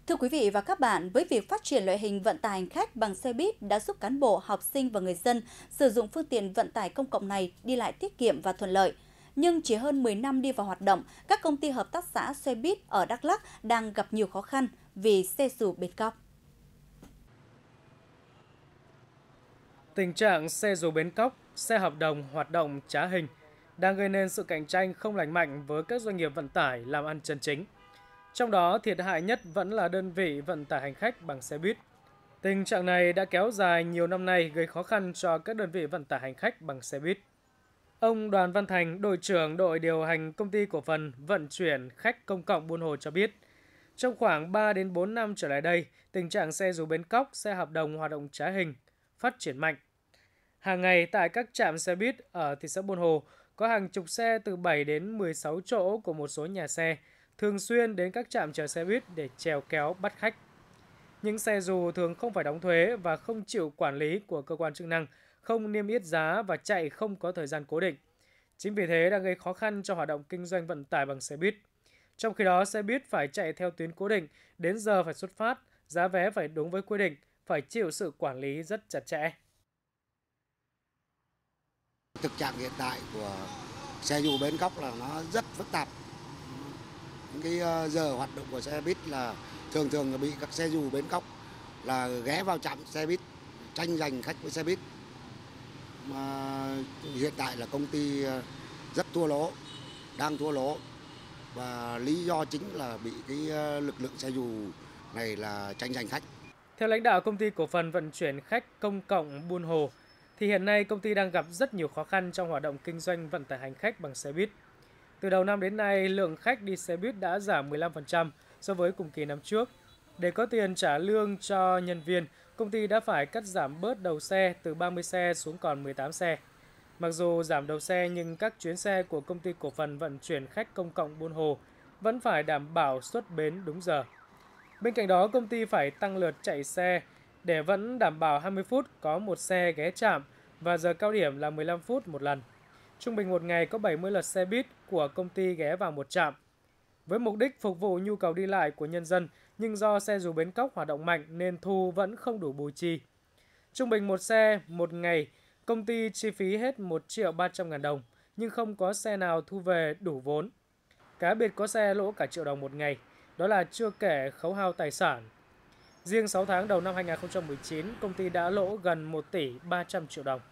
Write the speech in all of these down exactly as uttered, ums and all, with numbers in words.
Thưa quý vị và các bạn, với việc phát triển loại hình vận tải hành khách bằng xe buýt đã giúp cán bộ, học sinh và người dân sử dụng phương tiện vận tải công cộng này đi lại tiết kiệm và thuận lợi. Nhưng chỉ hơn mười năm đi vào hoạt động, các công ty hợp tác xã xe buýt ở Đắk Lắk đang gặp nhiều khó khăn vì xe dù bến cóc. Tình trạng xe dù bến cóc, xe hợp đồng hoạt động trá hình đang gây nên sự cạnh tranh không lành mạnh với các doanh nghiệp vận tải làm ăn chân chính. Trong đó, thiệt hại nhất vẫn là đơn vị vận tải hành khách bằng xe buýt. Tình trạng này đã kéo dài nhiều năm nay, gây khó khăn cho các đơn vị vận tải hành khách bằng xe buýt. Ông Đoàn Văn Thành, đội trưởng đội điều hành công ty cổ phần vận chuyển khách công cộng Buôn Hồ cho biết, trong khoảng ba đến bốn năm trở lại đây, tình trạng xe dù bến cóc, xe hợp đồng hoạt động trá hình phát triển mạnh. Hàng ngày tại các trạm xe buýt ở thị xã Buôn Hồ có hàng chục xe từ bảy đến mười sáu chỗ của một số nhà xe thường xuyên đến các trạm chờ xe buýt để chèo kéo bắt khách. Những xe dù thường không phải đóng thuế và không chịu quản lý của cơ quan chức năng, không niêm yết giá và chạy không có thời gian cố định. Chính vì thế đang gây khó khăn cho hoạt động kinh doanh vận tải bằng xe buýt. Trong khi đó, xe buýt phải chạy theo tuyến cố định, đến giờ phải xuất phát, giá vé phải đúng với quy định, phải chịu sự quản lý rất chặt chẽ. Thực trạng hiện tại của xe dù bến cóc là nó rất phức tạp. Những cái giờ hoạt động của xe buýt là thường thường bị các xe dù bến cóc là ghé vào trạm xe buýt tranh giành khách với xe buýt. Mà hiện tại là công ty rất thua lỗ, đang thua lỗ và lý do chính là bị cái lực lượng xe dù này là tranh giành khách. Theo lãnh đạo công ty cổ phần vận chuyển khách công cộng Buôn Hồ, thì hiện nay công ty đang gặp rất nhiều khó khăn trong hoạt động kinh doanh vận tải hành khách bằng xe buýt. Từ đầu năm đến nay, lượng khách đi xe buýt đã giảm mười lăm phần trăm so với cùng kỳ năm trước. Để có tiền trả lương cho nhân viên, công ty đã phải cắt giảm bớt đầu xe từ ba mươi xe xuống còn mười tám xe. Mặc dù giảm đầu xe nhưng các chuyến xe của công ty cổ phần vận chuyển khách công cộng Buôn Hồ vẫn phải đảm bảo xuất bến đúng giờ. Bên cạnh đó, công ty phải tăng lượt chạy xe để vẫn đảm bảo hai mươi phút có một xe ghé trạm và giờ cao điểm là mười lăm phút một lần. Trung bình một ngày có bảy mươi lượt xe buýt của công ty ghé vào một trạm. Với mục đích phục vụ nhu cầu đi lại của nhân dân, nhưng do xe dù bến cóc hoạt động mạnh nên thu vẫn không đủ bù chi. Trung bình một xe một ngày, công ty chi phí hết một triệu ba trăm ngàn đồng, nhưng không có xe nào thu về đủ vốn. Cá biệt có xe lỗ cả triệu đồng một ngày, đó là chưa kể khấu hao tài sản. Riêng sáu tháng đầu năm hai nghìn không trăm mười chín, công ty đã lỗ gần một tỷ ba trăm triệu đồng.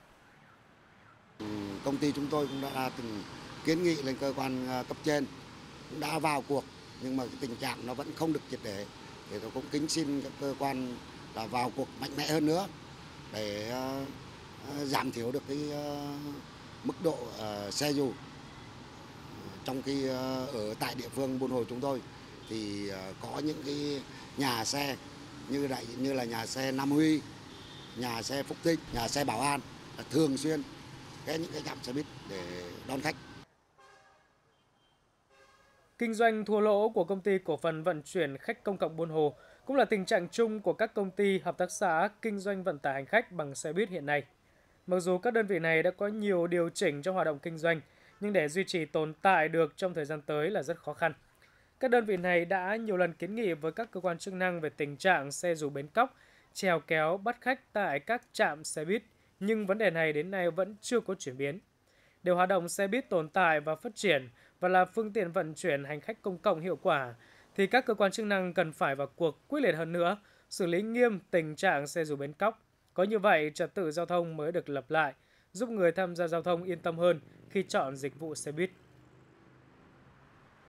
Công ty chúng tôi cũng đã từng kiến nghị lên cơ quan cấp trên, cũng đã vào cuộc, nhưng mà cái tình trạng nó vẫn không được triệt để. Thì tôi cũng kính xin các cơ quan là vào cuộc mạnh mẽ hơn nữa để uh, giảm thiểu được cái uh, mức độ uh, xe dù. Trong khi uh, ở tại địa phương Buôn Hồ chúng tôi thì uh, có những cái nhà xe như đại như là nhà xe Nam Huy, nhà xe Phúc Thích, nhà xe Bảo An là thường xuyên ghé những cái trạm xe buýt để đón khách. Kinh doanh thua lỗ của công ty cổ phần vận chuyển khách công cộng Buôn Hồ cũng là tình trạng chung của các công ty hợp tác xã kinh doanh vận tải hành khách bằng xe buýt hiện nay. Mặc dù các đơn vị này đã có nhiều điều chỉnh trong hoạt động kinh doanh, nhưng để duy trì tồn tại được trong thời gian tới là rất khó khăn. Các đơn vị này đã nhiều lần kiến nghị với các cơ quan chức năng về tình trạng xe dù bến cóc, chèo kéo bắt khách tại các trạm xe buýt, nhưng vấn đề này đến nay vẫn chưa có chuyển biến. Để hoạt động xe buýt tồn tại và phát triển và là phương tiện vận chuyển hành khách công cộng hiệu quả, thì các cơ quan chức năng cần phải vào cuộc quyết liệt hơn nữa, xử lý nghiêm tình trạng xe dù bến cóc. Có như vậy, trật tự giao thông mới được lập lại, giúp người tham gia giao thông yên tâm hơn khi chọn dịch vụ xe buýt.